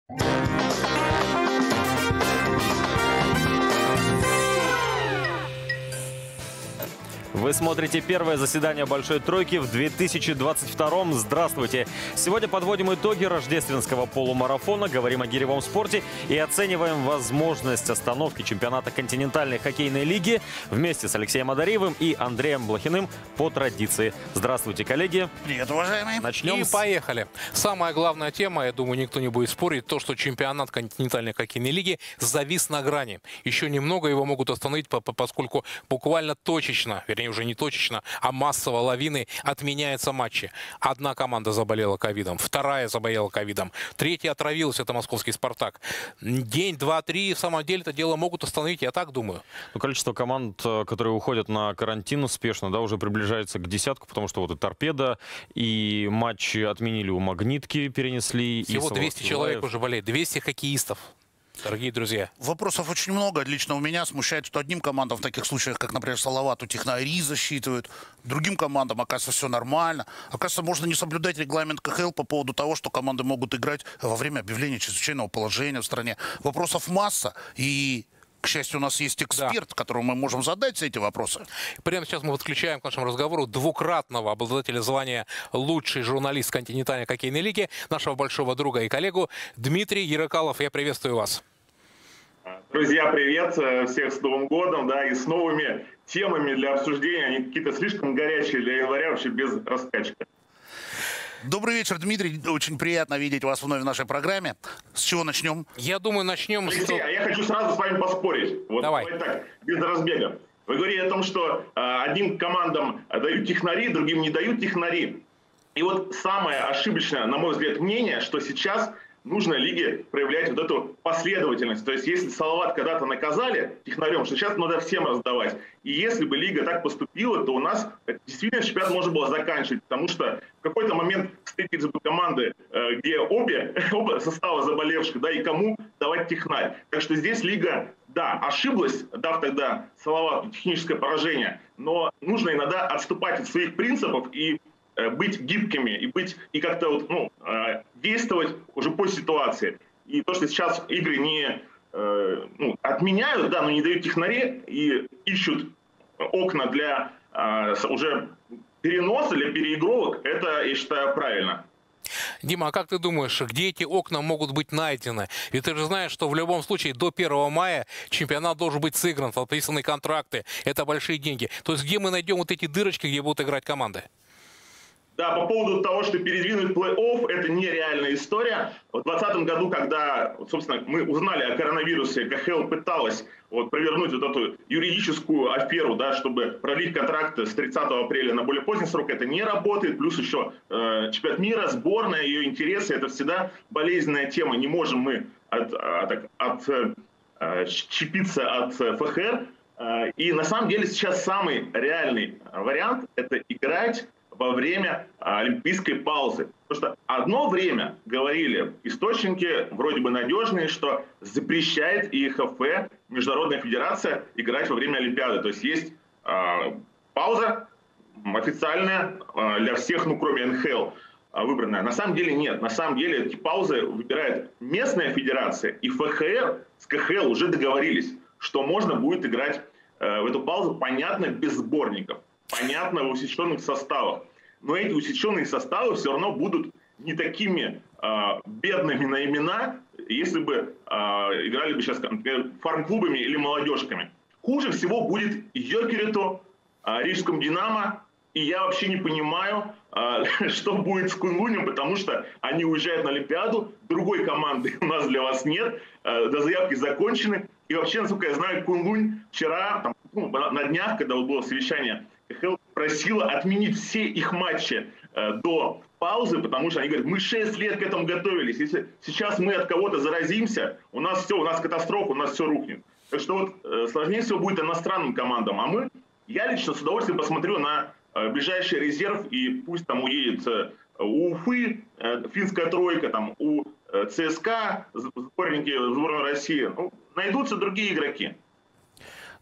Вы смотрите первое заседание Большой Тройки в 2022-м. Здравствуйте! Сегодня подводим итоги рождественского полумарафона, говорим о гиревом спорте и оцениваем возможность остановки чемпионата континентальной хоккейной лиги вместе с Алексеем Адариевым и Андреем Блохиным по традиции. Здравствуйте, коллеги! Привет, уважаемые! Начнем. И поехали. Самая главная тема, я думаю, никто не будет спорить, то, что чемпионат континентальной хоккейной лиги завис на грани. Еще немного его могут остановить, поскольку буквально точечно, вернее, уже не точечно, а массово лавиной отменяются матчи. Одна команда заболела ковидом, вторая заболела ковидом, третья отравилась, это московский «Спартак». День, два, три, в самом деле это дело могут остановить, я так думаю. Ну, количество команд, которые уходят на карантин успешно, да, уже приближается к десятку, потому что вот и «Торпедо», и матчи отменили у «Магнитки», перенесли. Всего 200 человек уже болеет, 200 хоккеистов. Дорогие друзья. Вопросов очень много. Лично у меня смущает, что одним командам в таких случаях, как, например, Салавату, технари засчитывают. Другим командам, оказывается, все нормально. Оказывается, можно не соблюдать регламент КХЛ по поводу того, что команды могут играть во время объявления чрезвычайного положения в стране. Вопросов масса. И, к счастью, у нас есть эксперт, которому мы можем задать все эти вопросы. Прямо сейчас мы подключаем к нашему разговору двукратного обладателя звания «Лучший журналист континентальной хоккейной лиги», нашего большого друга и коллегу Дмитрий Ярокалов. Я приветствую вас. Друзья, привет! Всех с Новым годом, да, и с новыми темами для обсуждения. Они какие-то слишком горячие для января, вообще без раскачки. Добрый вечер, Дмитрий. Очень приятно видеть вас вновь в нашей программе. С чего начнем? Я думаю, начнем Алексей, а я хочу сразу с вами поспорить. Вот, давай так, без разбега. Вы говорите о том, что одним командам дают технари, другим не дают технари. И вот самое ошибочное, на мой взгляд, мнение, что сейчас нужно лиге проявлять вот эту последовательность. То есть если Салават когда-то наказали технарем, что сейчас надо всем раздавать. И если бы лига так поступила, то у нас действительно чемпионат можно было заканчивать. Потому что в какой-то момент встретились бы команды, где оба состава заболевших, да, и кому давать технарь. Так что здесь лига, да, ошиблась, дав тогда Салавату техническое поражение. Но нужно иногда отступать от своих принципов и быть гибкими и как-то вот, действовать уже по ситуации. И то, что сейчас игры не отменяют, да, но не дают технари и ищут окна для уже переноса, для переигровок, это, я считаю, правильно. Дима, а как ты думаешь, где эти окна могут быть найдены? И ты же знаешь, что в любом случае до 1 мая чемпионат должен быть сыгран, подписаны контракты, это большие деньги. То есть где мы найдем вот эти дырочки, где будут играть команды? Да, по поводу того, что передвинуть плей-офф, это нереальная история. В 2020 году, когда, собственно, мы узнали о коронавирусе, КХЛ пыталась провернуть вот эту юридическую аферу, да, чтобы продлить контракт с 30 апреля на более поздний срок, это не работает. Плюс еще чемпионат мира, сборная, ее интересы, это всегда болезненная тема. Не можем мы отщепиться от ФХР. И на самом деле сейчас самый реальный вариант – это играть во время олимпийской паузы. Потому что одно время говорили источники, вроде бы надежные, что запрещает ИХФ, Международная федерация, играть во время Олимпиады. То есть есть пауза официальная для всех, кроме НХЛ, выбранная. На самом деле нет. На самом деле эти паузы выбирает местная федерация, и ФХР с КХЛ уже договорились, что можно будет играть в эту паузу, понятно, без сборников. Понятно, в усеченных составах. Но эти усеченные составы все равно будут не такими бедными на имена, если бы играли бы сейчас, например, фарм-клубами или молодежками. Хуже всего будет Йокериту, Рижскому «Динамо». И я вообще не понимаю, что будет с Кунлунем, потому что они уезжают на Олимпиаду, другой команды у нас для вас нет, до заявки закончены. И вообще, насколько я знаю, Кунлунь вчера, на днях, когда было совещание, КХЛ просила отменить все их матчи до паузы, потому что они говорят, мы 6 лет к этому готовились. Если сейчас мы от кого-то заразимся, у нас все, у нас катастрофа, у нас все рухнет. Так что сложнее всего будет иностранным командам. А я лично с удовольствием посмотрю на ближайший резерв, и пусть там уедет у Уфы финская тройка, там у ЦСКА, сборники сборной России. Найдутся другие игроки.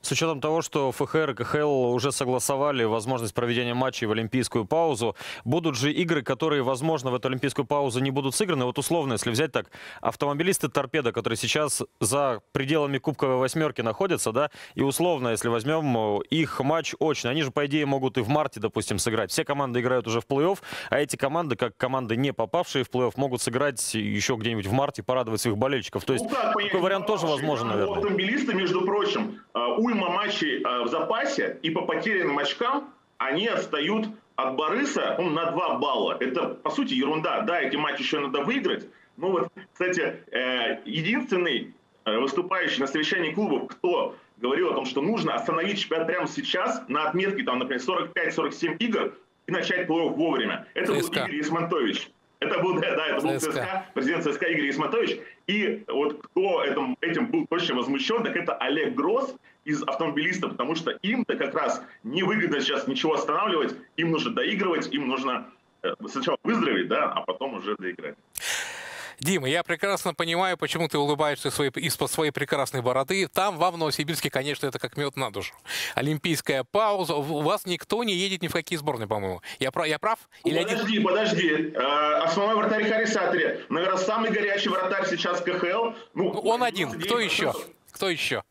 С учетом того, что ФХР и КХЛ уже согласовали возможность проведения матчей в олимпийскую паузу, будут же игры, которые, возможно, в эту олимпийскую паузу не будут сыграны. Вот условно, если взять так, автомобилисты «Торпедо», которые сейчас за пределами кубковой восьмерки находятся, да, и условно, если возьмем их матч очно, они же, по идее, могут и в марте, допустим, сыграть. Все команды играют уже в плей-офф, а эти команды, как команды, не попавшие в плей-офф, могут сыграть еще где-нибудь в марте, порадовать своих болельщиков. То есть такой вариант тоже возможен, наверное. Автомобилисты, между прочим, уйма матчей в запасе, и по потерянным очкам они отстают от Бориса на 2 балла. Это, по сути, ерунда. Да, эти матчи еще надо выиграть. Но вот, кстати, единственный выступающий на совещании клубов, кто говорил о том, что нужно остановить чемпионат прямо сейчас на отметке, там, например, 45-47 игр и начать плей-офф вовремя. Это был Игорь Исмантович. Это был, это был ЦСКА, президент ЦСКА Игорь Исмантович. И вот кто этим был точно возмущен, так это Олег Гросс из автомобилистов, потому что им-то как раз невыгодно сейчас ничего останавливать, им нужно доигрывать, им нужно сначала выздороветь, да, а потом уже доиграть. Дима, я прекрасно понимаю, почему ты улыбаешься из-под своей прекрасной бороды. Там, вам в Новосибирске, конечно, это как мед на душу. Олимпийская пауза. У вас никто не едет ни в какие сборные, по-моему. Я прав? Или подожди. Основной вратарь Харри Сатри. Наверное, самый горячий вратарь сейчас в КХЛ. Он один. Кто еще? Кто еще?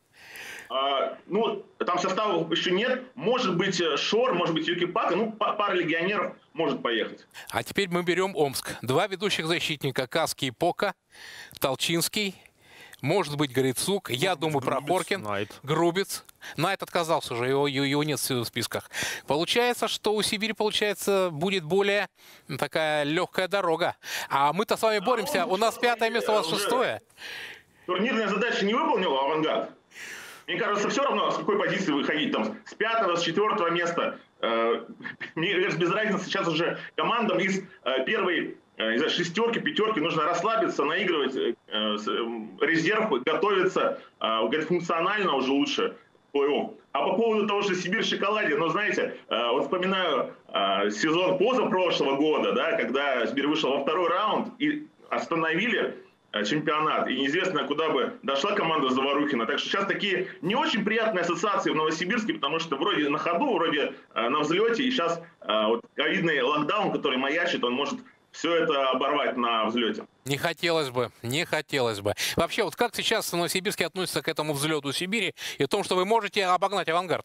Там составов еще нет. Может быть, Шор, может быть, Юки Пака. Пара легионеров может поехать. А теперь мы берем Омск. 2 ведущих защитника. Каски и Пока. Толчинский. Может быть, Грицук. Я думаю, Прохоркин. Грубец. Найт отказался уже. Его нет в списках. Получается, что у Сибири, будет более такая легкая дорога. А мы-то с вами боремся. У нас 5-е место, у вас 6-е. Турнирная задача не выполнила «Авангард». Мне кажется, все равно, с какой позиции выходить, там, с 5-го, с 4-го места. Мне кажется, без разницы сейчас уже командам из первой, не знаю, 6-ки, 5-ки нужно расслабиться, наигрывать резерв, готовиться, функционально уже лучше к плей-офф. А по поводу того, что Сибирь в шоколаде, знаете, вот вспоминаю сезон позапрошлого года, да, когда Сибирь вышел во 2-й раунд и остановили чемпионат, и неизвестно, куда бы дошла команда Заварухина. Так что сейчас такие не очень приятные ассоциации в Новосибирске, потому что вроде на ходу, вроде на взлете, и сейчас вот ковидный локдаун, который маячит, он может все это оборвать на взлете. Не хотелось бы. Вообще, вот как сейчас в Новосибирске относятся к этому взлету Сибири и о том, что вы можете обогнать «Авангард»?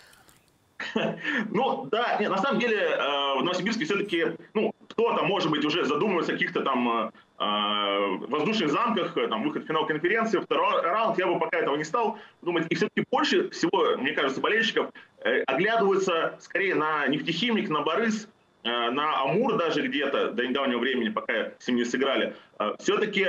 На самом деле в Новосибирске все-таки, кто-то, может быть, уже задумывается о каких-то там воздушных замках, там, выход в финал конференции, 2-й раунд, я бы пока этого не стал думать. И все-таки больше всего, мне кажется, болельщиков оглядываются скорее на «Нефтехимик», на «Борис», на «Амур» даже где-то до недавнего времени, пока с ним не сыграли. Все-таки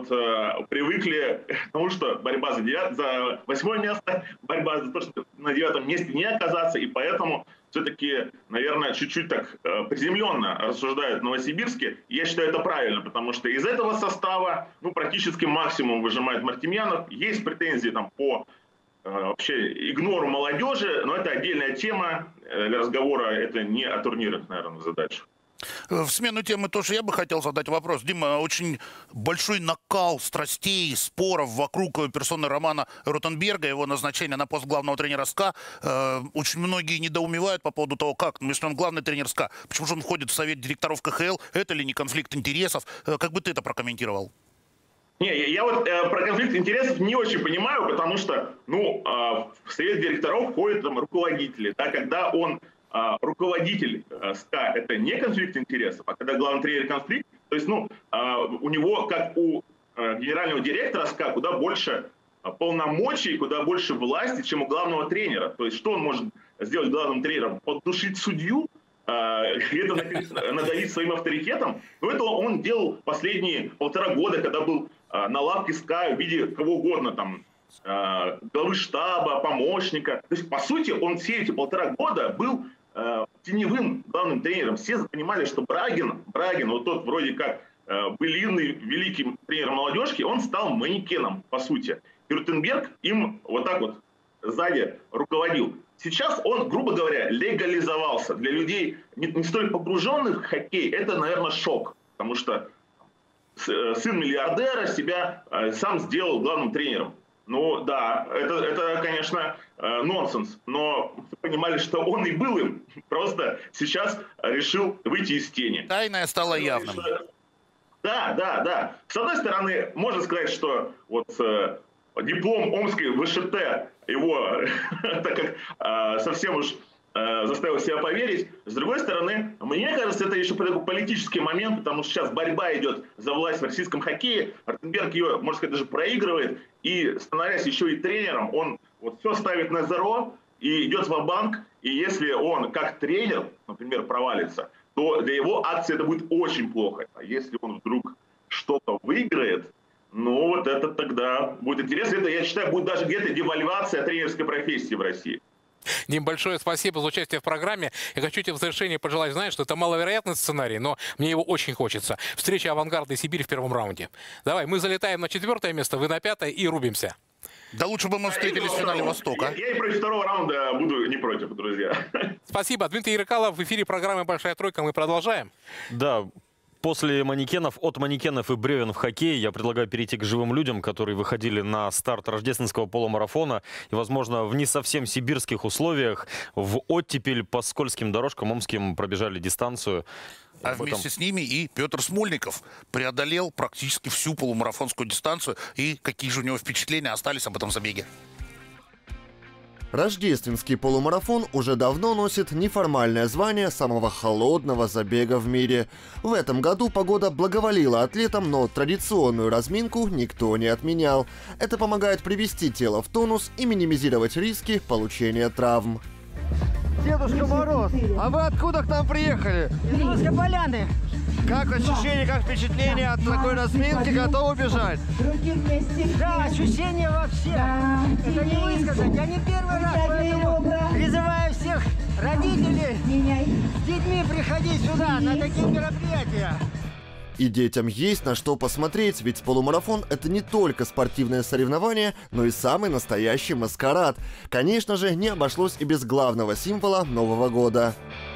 привыкли к тому, что борьба за 8-е место, борьба за то, что на 9-м месте не оказаться, и поэтому все-таки, наверное, чуть-чуть так приземленно рассуждают в Новосибирске. И я считаю, это правильно, потому что из этого состава практически максимум выжимает Мартемьянов. Есть претензии там по вообще игнору молодежи, но это отдельная тема для разговора, это не о турнирах, наверное, задача. В смену темы тоже я бы хотел задать вопрос. Дима, очень большой накал страстей, споров вокруг персоны Романа Ротенберга, его назначения на пост главного тренера СКА. Очень многие недоумевают по поводу того, как, если он главный тренер СКА, почему же он входит в совет директоров КХЛ, это ли не конфликт интересов? Как бы ты это прокомментировал? Я про конфликт интересов не очень понимаю, потому что, в совет директоров входят руководители, да, когда он руководитель СКА, это не конфликт интересов, а когда главный тренер конфликт, то есть, у него, как у генерального директора СКА, куда больше полномочий, куда больше власти, чем у главного тренера. То есть, что он может сделать главным тренером? Поддушить судью? Где-то надавить своим авторитетом? Это он делал последние 1,5 года, когда был на лавке СКА в виде кого угодно, там, главы штаба, помощника. То есть, по сути, он все эти 1,5 года был теневым главным тренером. Все понимали, что Брагин, вот тот вроде как былинный великий тренер молодежки, он стал манекеном, по сути. И Ротенберг им вот так вот сзади руководил. Сейчас он, грубо говоря, легализовался. Для людей, не столь погруженных в хоккей, это, наверное, шок. Потому что сын миллиардера себя сам сделал главным тренером. Ну да, это конечно, нонсенс, но вы понимали, что он и был им, просто сейчас решил выйти из тени. Тайное стало явным. Да. С одной стороны, можно сказать, что вот диплом Омской ВШТ его так как совсем уж заставил себя поверить. С другой стороны, мне кажется, это еще такой политический момент, потому что сейчас борьба идет за власть в российском хоккее. Ротенберг ее, можно сказать, даже проигрывает. И, становясь еще и тренером, он вот все ставит на зеро и идет ва-банк. И если он как тренер, например, провалится, то для его акции это будет очень плохо. А если он вдруг что-то выиграет, ну вот это тогда будет интересно. Это, я считаю, будет даже где-то девальвация тренерской профессии в России. Дим, большое спасибо за участие в программе. Я хочу тебе в завершении пожелать, знаешь, что это маловероятный сценарий, но мне его очень хочется. Встреча «Авангарда» и «Сибирь» в первом раунде. Давай, мы залетаем на 4-е место, вы на 5-е и рубимся. Да лучше бы мы встретились в финале Востока. Я и против второго раунда буду не против, друзья. Спасибо. Дмитрий Ярыкалов в эфире программы «Большая тройка». Мы продолжаем. Да. После манекенов, от манекенов и бревен в хоккее я предлагаю перейти к живым людям, которые выходили на старт рождественского полумарафона. И, возможно, в не совсем сибирских условиях, в оттепель по скользким дорожкам омским пробежали дистанцию. А вместе с ними и Петр Смольников преодолел практически всю полумарафонскую дистанцию. И какие же у него впечатления остались об этом забеге? Рождественский полумарафон уже давно носит неформальное звание самого холодного забега в мире. В этом году погода благоволила атлетам, но традиционную разминку никто не отменял. Это помогает привести тело в тонус и минимизировать риски получения травм. Дедушка Мороз, а вы откуда к нам приехали? Из Русской Поляны. Как ощущение, как впечатление от такой разминки? Готовы бежать? Да, ощущения вообще. Это не высказать. Я не первый раз, поэтому призываю всех родителей с детьми приходить сюда на такие мероприятия. И детям есть на что посмотреть, ведь полумарафон – это не только спортивное соревнование, но и самый настоящий маскарад. Конечно же, не обошлось и без главного символа Нового года.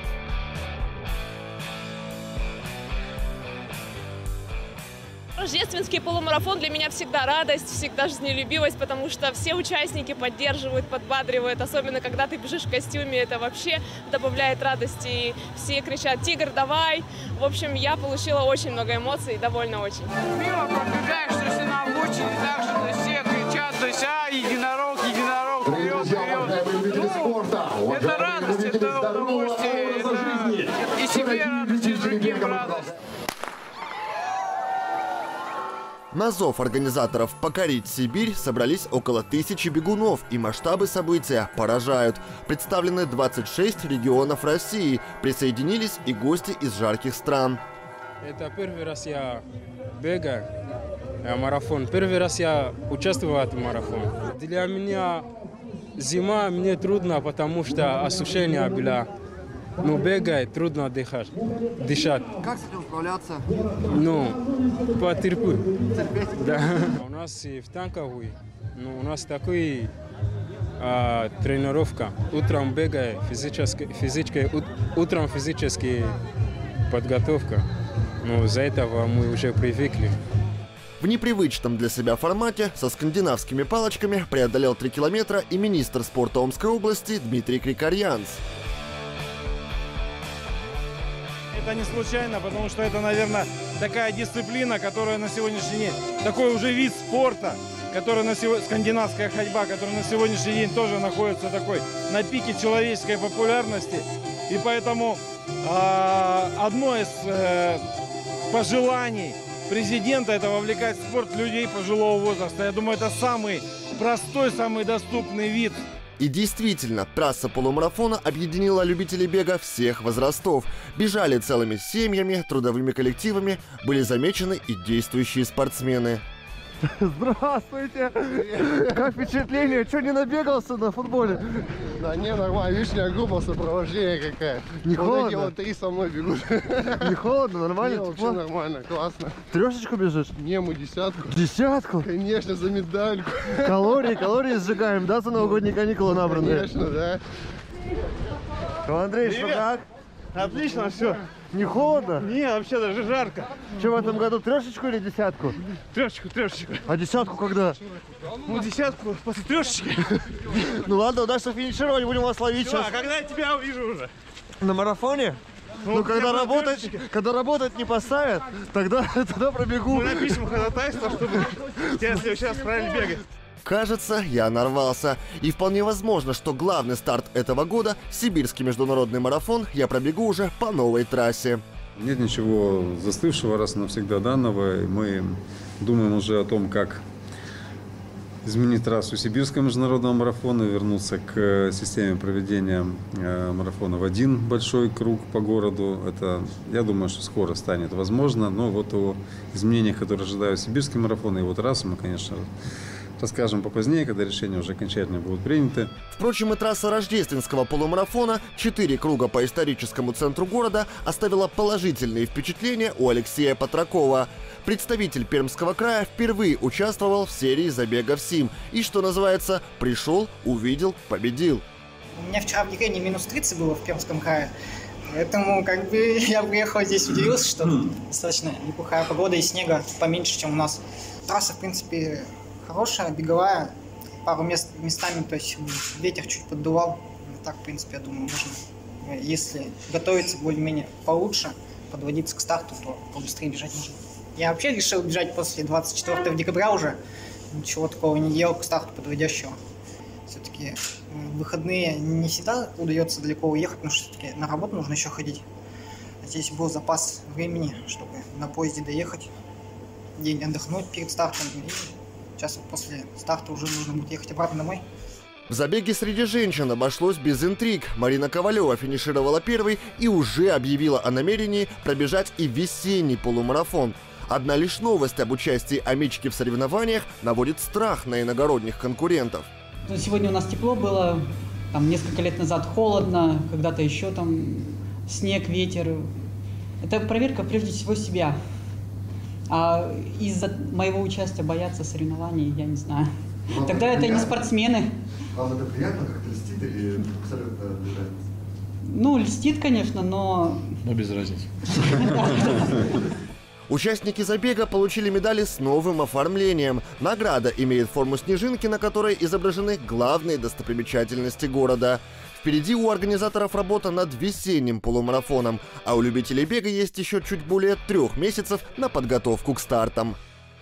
Рождественский полумарафон для меня всегда радость, всегда жизнелюбивость, потому что все участники поддерживают, подбадривают, особенно когда ты бежишь в костюме, это вообще добавляет радости. И все кричат: «Тигр, давай!». В общем, я получила очень много эмоций, довольно очень. Мимо пробегаешь, если на обочине, так же на все кричат, то есть: «А, единорог, единорог, вперед, вперед!». Ну, это радость, это удовольствие, это и себе радость, и другим радость. На зов организаторов «Покорить Сибирь» собрались около 1000 бегунов, и масштабы события поражают. Представлены 26 регионов России, присоединились и гости из жарких стран. Это первый раз я бегаю марафон, первый раз я участвую в этом марафоне. Для меня зима мне трудно, потому что ощущение было. Ну, бегать, трудно дышать. Как с этим справляться? Ну, потерпи. Терпеть? Да. У нас и в танковой, у нас такой тренировка. Утром бегай, утром физическая подготовка. Но из-за этого мы уже привыкли. В непривычном для себя формате со скандинавскими палочками преодолел 3 километра и министр спорта Омской области Дмитрий Крикарьянц. Это не случайно, потому что это, наверное, такая дисциплина, которая на сегодняшний день, такой уже вид спорта, который скандинавская ходьба, который на сегодняшний день тоже находится такой на пике человеческой популярности. И поэтому одно из пожеланий президента — это вовлекать в спорт людей пожилого возраста. Я думаю, это самый простой, самый доступный вид. И действительно, трасса полумарафона объединила любителей бега всех возрастов. Бежали целыми семьями, трудовыми коллективами, были замечены и действующие спортсмены. Здравствуйте! Как впечатление? Что, не набегался на футболе? Да не, нормально. Лишняя группа, сопровождение какая. Не холодно? Вот эти вот 3 со мной бегут. Не холодно? Нормально? Не, вообще нормально, классно. Трешечку бежишь? Не, мы 10-ку. 10-ку? Конечно, за медальку. Калории сжигаем, да, за новогодние каникулы набранные? Конечно, да. Андрей, что как? Отлично, все. Не холодно? Не, вообще даже жарко. Что в этом году, трешечку или десятку? Трешечку. А десятку когда? Ну, десятку после трешечки. Ну ладно, удачно финишировать, будем вас ловить сейчас. А когда я тебя увижу уже? На марафоне? Ну, когда работать не поставят, тогда пробегу. Мы напишем ходатайство, чтобы тебя в следующий раз правильно бегать. Кажется, я нарвался. И вполне возможно, что главный старт этого года, Сибирский международный марафон, я пробегу уже по новой трассе. Нет ничего застывшего раз и навсегда данного. Мы думаем уже о том, как изменить трассу Сибирского международного марафона, вернуться к системе проведения марафона в один большой круг по городу. Это, я думаю, что скоро станет возможно. Но вот о изменениях, которые ожидают Сибирский марафон и его трассу, мы, конечно, расскажем попозднее, когда решения уже окончательно будут приняты. Впрочем, и трасса рождественского полумарафона, 4 круга по историческому центру города, оставила положительные впечатления у Алексея Патракова. Представитель Пермского края впервые участвовал в серии забегов СИМ и, что называется, пришел, увидел, победил. У меня вчера в деревне минус 30 было в Пермском крае, поэтому как бы я приехал здесь, удивился, что достаточно неплохая погода и снега поменьше, чем у нас. Трасса, в принципе, хорошая, беговая, пару местами, то есть ветер чуть поддувал. Так, в принципе, я думаю, можно, если готовиться более-менее получше, подводиться к старту, то побыстрее бежать можно. Я вообще решил бежать после 24 декабря уже, ничего такого не делал к старту подводящего. Все-таки в выходные не всегда удается далеко уехать, потому что все-таки на работу нужно еще ходить. Здесь был запас времени, чтобы на поезде доехать, день отдохнуть перед стартом. И сейчас вот после старта уже нужно будет ехать обратно домой. В забеге среди женщин обошлось без интриг. Марина Ковалева финишировала первой и уже объявила о намерении пробежать и весенний полумарафон. Одна лишь новость об участии Амички в соревнованиях наводит страх на иногородних конкурентов. Сегодня у нас тепло было, там несколько лет назад холодно, когда-то еще там снег, ветер. Это проверка прежде всего себя. А из-за моего участия бояться соревнований, я не знаю. Вам тогда это приятно? Не спортсмены. Вам это приятно, как-то льстит или абсолютно обижает? Ну, льстит, конечно, но... Но без разницы. Участники забега получили медали с новым оформлением. Награда имеет форму снежинки, на которой изображены главные достопримечательности города. Впереди у организаторов работа над весенним полумарафоном, а у любителей бега есть еще чуть более 3 месяцев на подготовку к стартам.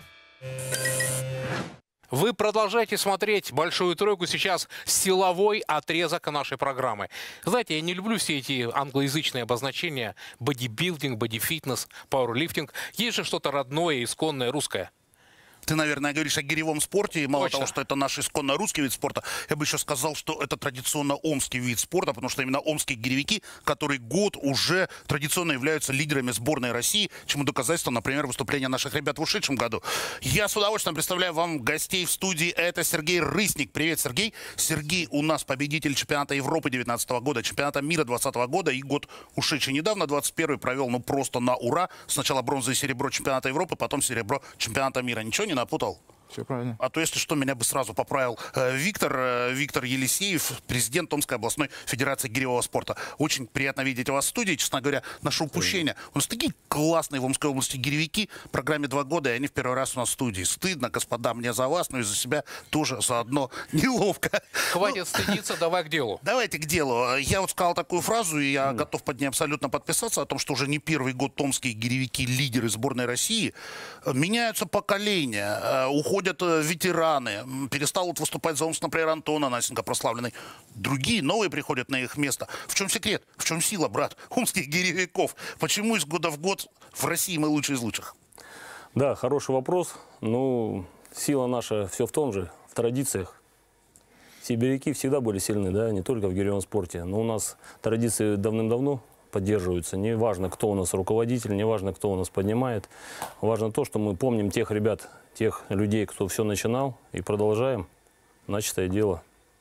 Вы продолжаете смотреть «Большую тройку», сейчас силовой отрезок нашей программы. Знаете, я не люблю все эти англоязычные обозначения: бодибилдинг, бодифитнес, пауэрлифтинг. Есть же что-то родное, исконное, русское. Ты, наверное, говоришь о гиревом спорте, и мало Точно. того, что это наш исконно русский вид спорта, я бы еще сказал, что это традиционно омский вид спорта, потому что именно омские гиревики, которые год уже традиционно являются лидерами сборной России, чему доказательство, например, выступление наших ребят в ушедшем году. Я с удовольствием представляю вам гостей в студии. Это Сергей Рысник. Привет, Сергей. Сергей у нас победитель чемпионата Европы 2019 года, чемпионата мира 2020 года, и год ушедший недавно, 21-й, провел, ну, просто на ура. Сначала бронза и серебро чемпионата Европы, потом серебро чемпионата мира. Ничего не напутал? Все правильно. А то, если что, меня бы сразу поправил Виктор Елисеев, президент Томской областной федерации гиревого спорта. Очень приятно видеть вас в студии. Честно говоря, наше упущение. У нас такие классные в Омской области гиревики. В программе 2 года, и они в первый раз у нас в студии. Стыдно, господа, мне за вас, но и за себя тоже заодно неловко. Хватит стыдиться, давай к делу. Давайте к делу. Я вот сказал такую фразу, и я готов под ней абсолютно подписаться, о том, что уже не первый год томские гиревики, лидеры сборной России. Меняются поколения, уходят ветераны. Перестал вот выступать за Омск, например, Антон Анасенко, прославленный. Другие, новые приходят на их место. В чем секрет? В чем сила, брат, омских гиревиков? Почему из года в год в России мы лучшие из лучших? Да, хороший вопрос. Ну, сила наша все в том же, в традициях. Сибиряки всегда были сильны, да, не только в гиревом спорте. Но у нас традиции давным-давно поддерживаются. Не важно, кто у нас руководитель, не важно, кто у нас поднимает. Важно то, что мы помним тех ребят, тех людей, кто все начинал, и продолжаем начатое дело.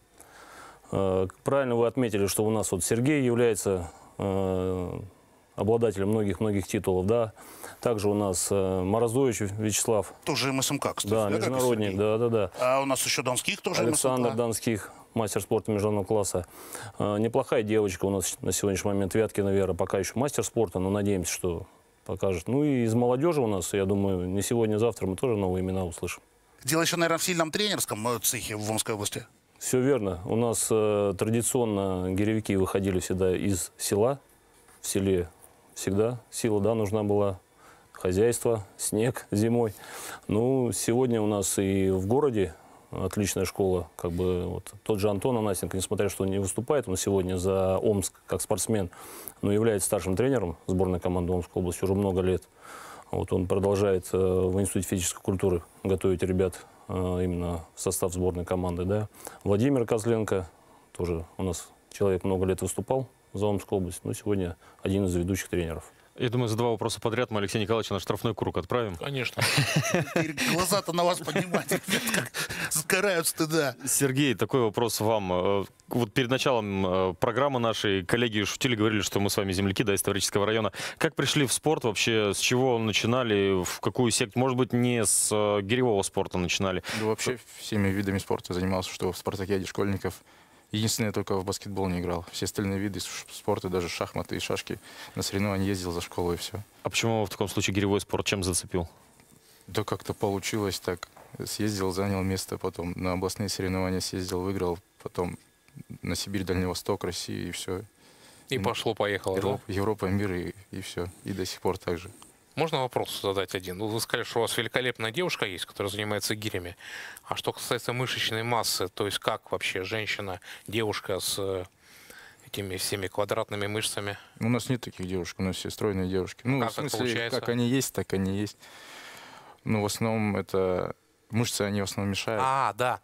Правильно вы отметили, что у нас вот Сергей является обладателем многих титулов, да. Также у нас Морозович Вячеслав. Тоже МСМК, кстати. Да, международник, да. А у нас еще Донских тоже Александр МСМК. Донских. мастер спорта международного класса. Неплохая девочка у нас на сегодняшний момент, Вяткина Вера, пока еще мастер спорта, но надеемся, что покажет. Ну и из молодежи у нас, я думаю, не сегодня, завтра мы тоже новые имена услышим. Дело еще, наверное, в сильном тренерском цехе в Омской области. Все верно. У нас традиционно гиревики выходили всегда из села. В селе всегда сила, да, нужна была. Хозяйство, снег зимой. Ну, сегодня у нас и в городе отличная школа. Как бы вот тот же Антон Анасенко, несмотря что он не выступает, он сегодня за Омск как спортсмен, но является старшим тренером сборной команды Омской области уже много лет. Вот он продолжает в Институте физической культуры готовить ребят именно в состав сборной команды. Да. Владимир Козленко, тоже у нас человек много лет выступал за Омскую область, но сегодня один из ведущих тренеров. Я думаю, за 2 вопроса подряд мы Алексея Николаевича на штрафной круг отправим. Конечно. Глаза-то на вас поднимать, как сгорают стыда. Сергей, такой вопрос вам. Вот перед началом программы нашей коллеги шутили, говорили, что мы с вами земляки, да, из Таврического района. Как пришли в спорт вообще? С чего начинали? В какую секту? Может быть, не с гиревого спорта начинали? Да вообще всеми видами спорта занимался, что в спартакиаде школьников. Единственное, только в баскетбол не играл. Все остальные виды спорта, даже шахматы и шашки, на соревнования ездил за школу и все. А почему в таком случае гиревой спорт чем зацепил? Да как-то получилось так. Съездил, занял место, потом на областные соревнования съездил, выиграл, потом на Сибирь, Дальний Восток, Россию и все. И пошло-поехало, да? Европа, мир и все. И до сих пор так же. Можно вопрос задать один? Вы сказали, что у вас великолепная девушка есть, которая занимается гирями. А что касается мышечной массы, то есть как вообще женщина, девушка с этими всеми квадратными мышцами? У нас нет таких девушек, у нас все стройные девушки. Ну, как в смысле, получается? как они есть, так они есть. Ну, в основном это мышцы, они в основном мешают. А, да.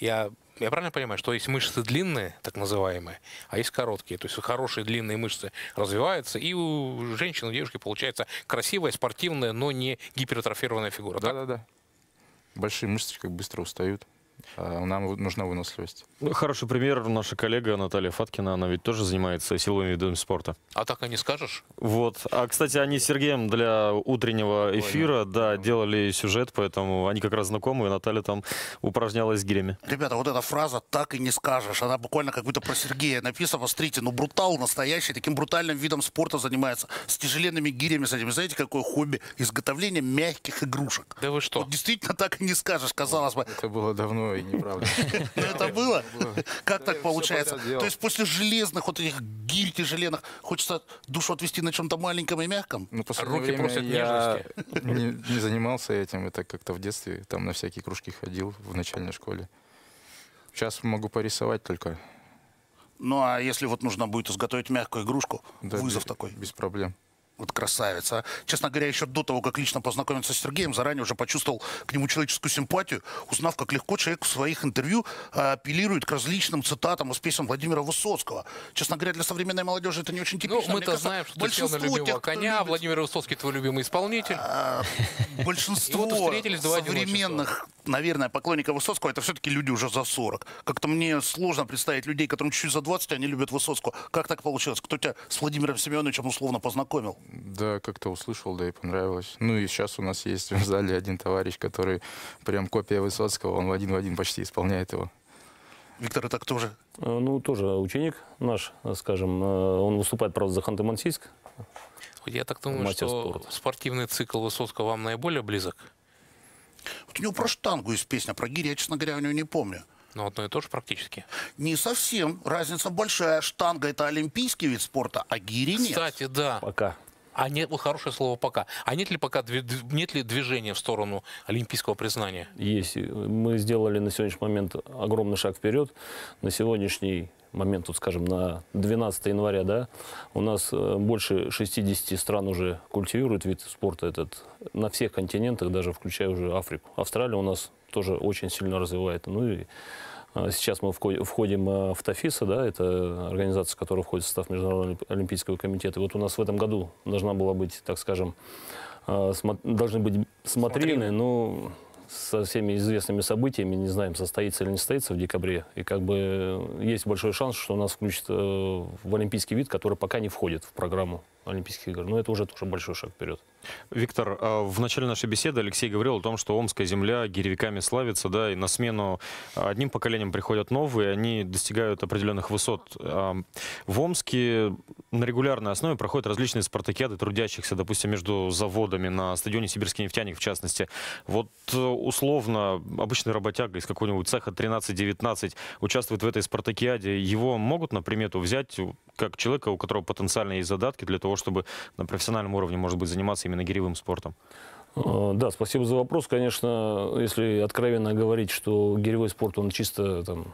Я правильно понимаю, что есть мышцы длинные, так называемые, а есть короткие. То есть хорошие длинные мышцы развиваются, и у женщин, у девушки получается красивая, спортивная, но не гипертрофированная фигура. Да. Большие мышцы как быстро устают. А нам нужна выносливость. Ну, хороший пример. Наша коллега Наталья Фаткина, она ведь тоже занимается силовыми видами спорта. А так и не скажешь? Вот. А, кстати, они с Сергеем для утреннего эфира, делали сюжет, поэтому они как раз знакомы, и Наталья там упражнялась с гирями. Ребята, вот эта фраза «так и не скажешь», она буквально как будто про Сергея написана. Посмотрите, ну брутал настоящий, таким брутальным видом спорта занимается, с тяжеленными гирями, с этим. Знаете, какое хобби? Изготовление мягких игрушек. Да вы что? Вот действительно так и не скажешь, казалось бы. Это было давно и неправда. Это было? Как так получается? То есть после железных вот этих гирь тяжеленных хочется душу отвести на чем-то маленьком и мягком? Ну, руки просят нежности. Не занимался этим, это как-то в детстве, там на всякие кружки ходил в начальной школе. Сейчас могу порисовать только. Ну, а если вот нужно будет изготовить мягкую игрушку, да, вызов такой? Без проблем. Вот красавица. Честно говоря, еще до того, как лично познакомиться с Сергеем, заранее уже почувствовал к нему человеческую симпатию, узнав, как легко человек в своих интервью апеллирует к различным цитатам из песен Владимира Высоцкого. Честно говоря, для современной молодежи это не очень типично. Ну, мы-то знаем, что ты сел на любимого коня, любит... Владимир Высоцкий твой любимый исполнитель. Большинство современных, наверное, поклонников Высоцкого, это все-таки люди уже за 40. Как-то мне сложно представить людей, которым чуть-чуть за 20, они любят Высоцкого. Как так получилось? Кто тебя с Владимиром Семеновичем условно познакомил? Да, как-то услышал, да и понравилось. Ну и сейчас у нас есть в зале один товарищ, который прям копия Высоцкого, он один в один почти исполняет его. Виктор, это кто же? Ну, тоже ученик наш, скажем. Он выступает, правда, за Ханты-Мансийск. Я так думаю, что спортивный цикл Высоцкого вам наиболее близок. Вот у него про штангу есть песня, про гирь, я, честно говоря, у него не помню. Ну, одно и то же практически. Не совсем. Разница большая. Штанга — это олимпийский вид спорта, а гири нет. Кстати, да. Пока. А нет, вот хорошее слово «пока». А нет ли пока нет ли движения в сторону олимпийского признания? Есть. Мы сделали на сегодняшний момент огромный шаг вперед. На сегодняшний момент, вот, скажем, на 12 января, да, у нас больше 60 стран уже культивируют вид спорта этот на всех континентах, даже включая уже Африку. Австралия у нас тоже очень сильно развивает. Ну и сейчас мы входим в ТАФИСа, да, это организация, которая входит в состав Международного олимпийского комитета. И вот у нас в этом году должна была быть, так скажем, должны быть смотрины, но со всеми известными событиями, не знаем, состоится или не состоится в декабре. И как бы есть большой шанс, что нас включат в олимпийский вид, который пока не входит в программу Олимпийских игр. Но это уже тоже большой шаг вперед. Виктор, в начале нашей беседы Алексей говорил о том, что омская земля гиревиками славится, да, и на смену одним поколением приходят новые, они достигают определенных высот. В Омске на регулярной основе проходят различные спартакиады трудящихся, допустим, между заводами, на стадионе «Сибирский нефтяник» в частности. Вот условно обычный работяга из какого-нибудь цеха 13-19 участвует в этой спартакиаде. Его могут на примету взять как человека, у которого потенциально есть задатки для того, чтобы на профессиональном уровне, может быть, заниматься именно гиревым спортом? Да, спасибо за вопрос. Конечно, если откровенно говорить, что гиревой спорт, он чисто там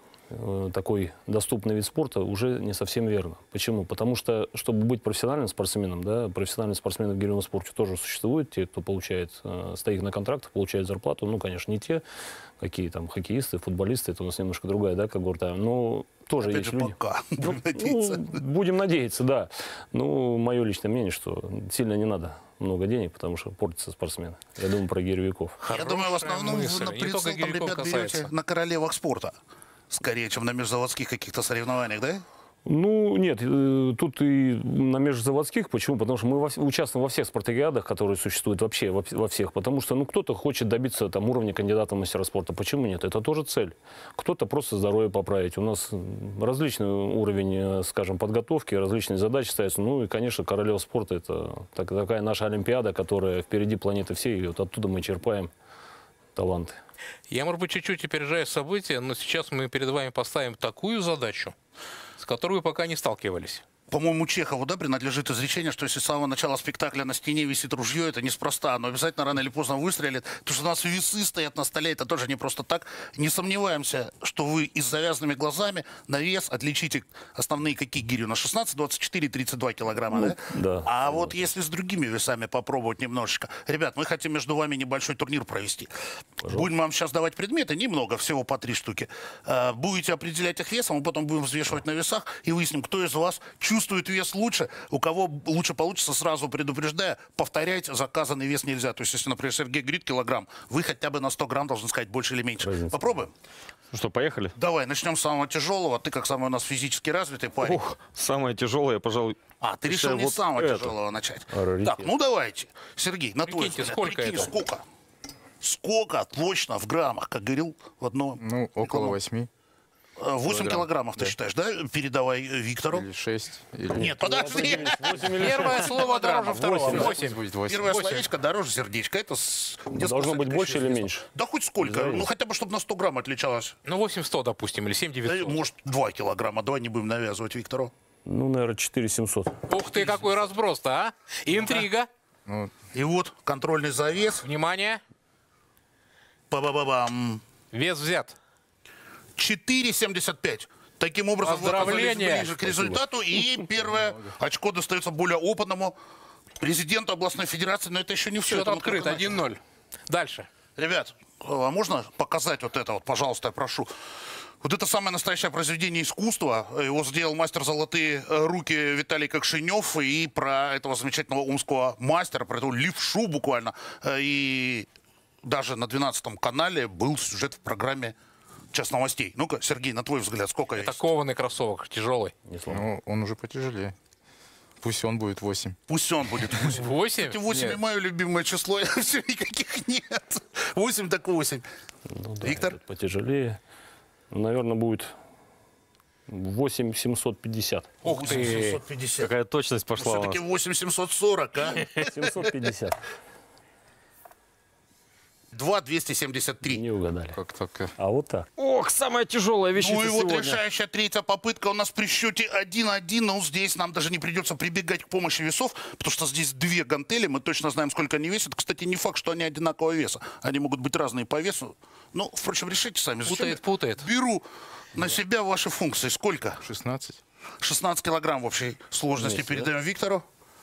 такой доступный вид спорта, уже не совсем верно. Почему? Потому что, чтобы быть профессиональным спортсменом, да, профессиональные спортсмены в гиревом спорте тоже существуют, те, кто получает, стоит на контрактах, получает зарплату, ну, конечно, не те, какие там хоккеисты, футболисты, это у нас немножко другая, да, когорта, но тоже опять есть же, люди. пока. Будем надеяться, да. Ну, мое личное мнение, что сильно не надо много денег, потому что портятся спортсмены. Я думаю про гиревиков. Я думаю, в основном вы на прицел там ребят берете на королевах спорта. Скорее, чем на межзаводских каких-то соревнованиях, да? Ну, нет, тут и на межзаводских. Почему? Потому что мы участвуем во всех спартакиадах, которые существуют вообще, во всех. Потому что, ну, кто-то хочет добиться там уровня кандидата в мастера спорта. Почему нет? Это тоже цель. Кто-то просто здоровье поправить. У нас различный уровень, скажем, подготовки, различные задачи ставятся. Ну, и, конечно, королева спорта – это такая наша олимпиада, которая впереди планеты всей. И вот оттуда мы черпаем таланты. Я, может быть, чуть-чуть опережаю события, но сейчас мы перед вами поставим такую задачу, с которой вы пока не сталкивались. По-моему, Чехову, да, принадлежит изречение, что если с самого начала спектакля на стене висит ружье, это неспроста, оно обязательно рано или поздно выстрелит. Потому что у нас весы стоят на столе, это тоже не просто так. Не сомневаемся, что вы и с завязанными глазами на вес отличите основные какие гири у нас 16, 24, 32 килограмма, да? Да. А вот если с другими весами попробовать немножечко. Ребят, мы хотим между вами небольшой турнир провести. Пожалуйста. Будем вам сейчас давать предметы, немного, всего по 3 штуки. Будете определять их весом, мы потом будем взвешивать на весах и выясним, кто из вас чувствует вес лучше, у кого лучше получится, сразу предупреждая, повторять заказанный вес нельзя. То есть, если, например, Сергей говорит килограмм, вы хотя бы на 100 грамм должны сказать больше или меньше. Разница. Попробуем? Ну что, поехали? Давай, начнем с самого тяжелого. Ты как самый у нас физически развитый парень. Ух, самое тяжелое, пожалуй. Ты решил не с самого тяжелого начать. Так, ну давайте. Сергей, на твой взгляд, сколько это? Сколько? Сколько точно в граммах, как говорил в одном? Ну, около 8. 8 килограммов, ты считаешь, да? Передавай Виктору. Или 6. Или... Нет, подожди. Первое слово дороже второго. 8. Первое словечко дороже сердечко. Это должно быть больше или меньше? Да хоть сколько. Ну хотя бы, чтобы на 100 грамм отличалось. Ну 800, допустим, или 7900. Может, 2 килограмма. Давай не будем навязывать Виктору. Ну, наверное, 4700. Ух ты, какой разброс-то, а? Интрига. И вот контрольный завес. Внимание. Ба-ба-ба-бам. Вес взят. 4,75. Таким образом, вы оказались ближе к результату. И первое очко достается более опытному президенту областной федерации. Но это еще не все. Счет открыт, 1-0. Дальше. Ребят, а можно показать вот это вот, пожалуйста, я прошу. Вот это самое настоящее произведение искусства. Его сделал мастер «Золотые руки» Виталий Кокшинев. И про этого замечательного омского мастера, про эту левшу буквально. И даже на 12-м канале был сюжет в программе «Час новостей». Ну-ка, Сергей, на твой взгляд, сколько это есть? кованый кроссовок, тяжелый. Ну, он уже потяжелее. Пусть он будет 8. Пусть он будет 8. 8? 8 мое любимое число, все никаких нет. 8 так 8. Ну, да, Виктор? Потяжелее. Наверное, будет 8750. Ух ты! 750. Какая точность пошла. Все-таки 8740, а? 750. 2,273. Не угадали. Как так? А вот так. Ох, самая тяжелая вещица Ну и вот сегодня. решающая третья попытка у нас при счете 1-1. Но здесь нам даже не придется прибегать к помощи весов, потому что здесь 2 гантели. Мы точно знаем, сколько они весят. Кстати, не факт, что они одинакового веса. Они могут быть разные по весу. Ну, впрочем, решите сами. Путает. Беру на себя ваши функции. Сколько? 16. 16 килограмм в общей сложности. Передаем Виктору.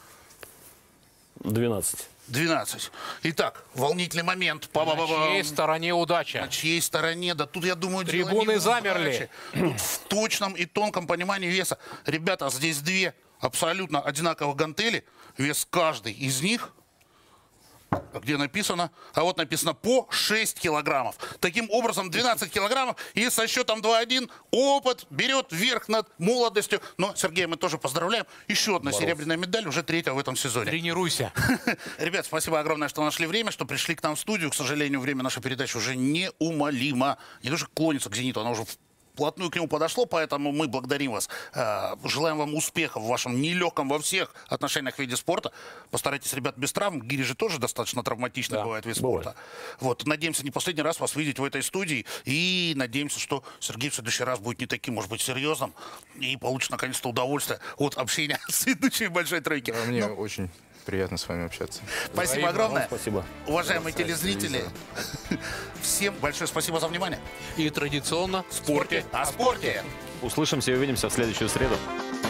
12. 12. Итак, волнительный момент. На чьей стороне удача? На чьей стороне? Да тут, я думаю, трибуны замерли. Тут в точном и тонком понимании веса. Ребята, здесь 2 абсолютно одинаковых гантели. Вес каждой из них Где написано? А вот написано по 6 килограммов. Таким образом, 12 килограммов. И со счетом 2-1 опыт берет верх над молодостью. Но Сергея мы тоже поздравляем. Еще одна серебряная медаль, уже 3-я в этом сезоне. Тренируйся. Ребят, спасибо огромное, что нашли время, что пришли к нам в студию. К сожалению, время нашей передачи уже неумолимо. Не то, что клонится к «Зениту», она уже вплотную к нему подошло, поэтому мы благодарим вас. Желаем вам успехов в вашем нелегком во всех отношениях в виде спорта. Постарайтесь, ребят, без травм. Гири же тоже достаточно травматичный бывает вид спорта. Вот. Надеемся не последний раз вас видеть в этой студии. И надеемся, что Сергей в следующий раз будет не таким, может быть, серьезным. И получит, наконец-то, удовольствие от общения с ведущими «Большой тройки». Да, мне очень приятно с вами общаться. Спасибо огромное. Спасибо. Уважаемые телезрители, всем большое спасибо за внимание. И традиционно в спорте о спорте. Услышимся и увидимся в следующую среду.